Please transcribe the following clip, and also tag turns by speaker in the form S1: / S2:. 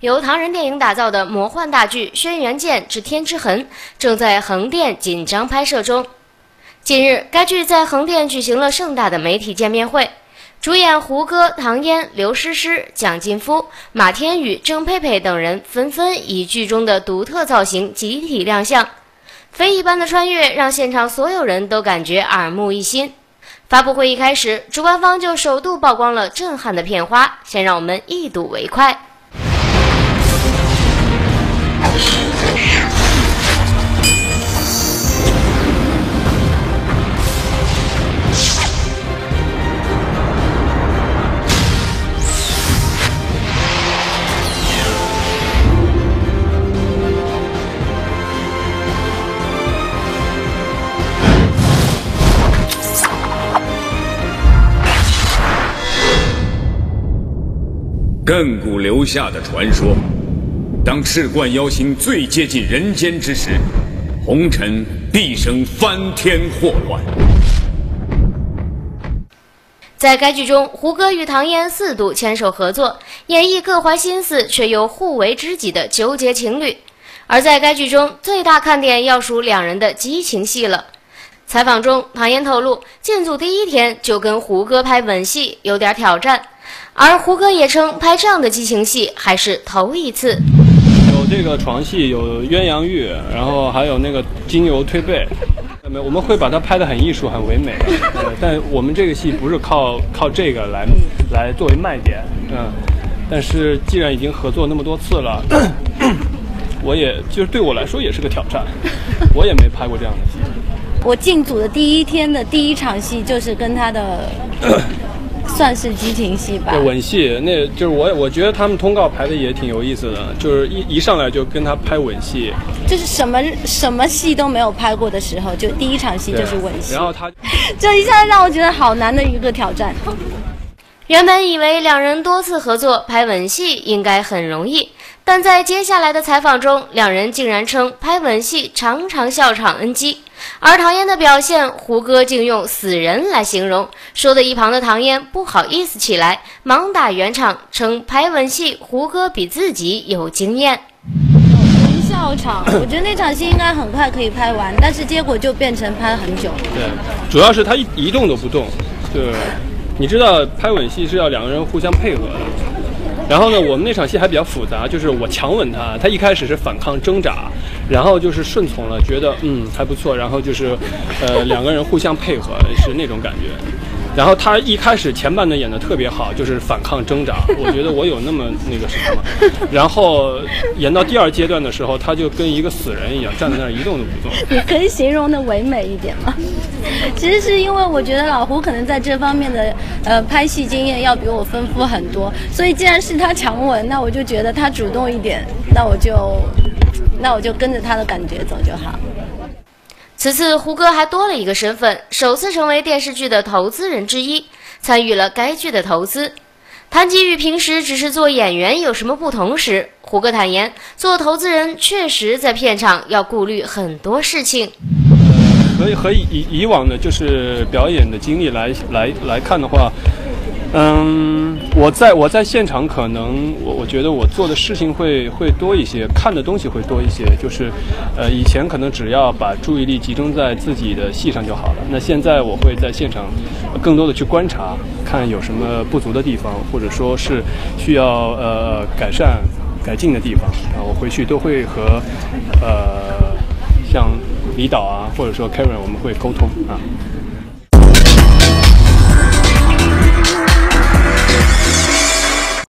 S1: 由唐人电影打造的魔幻大剧《轩辕剑之天之痕》正在横店紧张拍摄中。近日，该剧在横店举行了盛大的媒体见面会，主演胡歌、唐嫣、刘诗诗、蒋劲夫、马天宇、郑佩佩等人纷纷以剧中的独特造型集体亮相，非一般的穿越让现场所有人都感觉耳目一新。发布会一开始，主办方就首度曝光了震撼的片花，先让我们一睹为快。
S2: 亘古留下的传说，当赤冠妖星最接近人间之时，红尘必生翻天祸乱。
S1: 在该剧中，胡歌与唐嫣4度牵手合作，演绎各怀心思却又互为知己的纠结情侣。而在该剧中，最大看点要数两人的激情戏了。采访中，唐嫣透露，进组第1天就跟胡歌拍吻戏，有点挑战。而胡歌也称，拍这样的激情戏还是头一次。
S3: 有这个床戏，有鸳鸯浴，然后还有那个金牛推背。我们会把它拍得很艺术、很唯美。但我们这个戏不是靠这个来作为卖点。但是既然已经合作那么多次了，我也就是对我来说也是个挑战。我也没拍过这样的戏。
S4: 我进组的第1天的第1场戏就是跟他的。算是激情戏吧，
S3: 吻戏，那就是我觉得他们通告排的也挺有意思的，就是一上来就跟他拍吻戏，
S4: 就是什么戏都没有拍过的时候，就第1场戏就是吻戏，
S3: 然后他
S4: 这一下让我觉得好难的一个挑战。
S1: 原本以为两人多次合作拍吻戏应该很容易，但在接下来的采访中，两人竟然称拍吻戏常常笑场 NG。而唐嫣的表现，胡歌竟用死人来形容，说的一旁的唐嫣不好意思起来，忙打圆场，称拍吻戏胡歌比自己有经验。
S4: 笑场，我觉得那场戏应该很快可以拍完，但是结果就变成拍很久。
S3: 对，主要是他一动都不动，就是你知道拍吻戏是要两个人互相配合的。然后呢，我们那场戏还比较复杂，就是我强吻他，他一开始是反抗挣扎，然后就是顺从了，觉得还不错，然后就是两个人互相配合是那种感觉。然后他一开始前半段演得特别好，就是反抗挣扎，我觉得我有那么那个什么。然后演到第2阶段的时候，他就跟一个死人一样站在那儿一动都不动。
S4: 你可以形容的唯美一点吗？其实是因为我觉得老胡可能在这方面的拍戏经验要比我丰富很多，所以既然是他强吻，那我就觉得他主动一点，那我就跟着他的感觉走就好。
S1: 此次胡歌还多了一个身份，首次成为电视剧的投资人之一，参与了该剧的投资。谈及与平时只是做演员有什么不同时，胡歌坦言，做投资人确实在片场要顾虑很多事情。
S3: 和以往的就是表演的经历来看的话，我在现场可能我觉得我做的事情会多一些，看的东西会多一些，就是以前可能只要把注意力集中在自己的戏上就好了，那现在我会在现场更多的去观察，看有什么不足的地方，或者说是需要改进的地方，我回去都会和像李导啊，或者说 Karen 我们会沟通啊。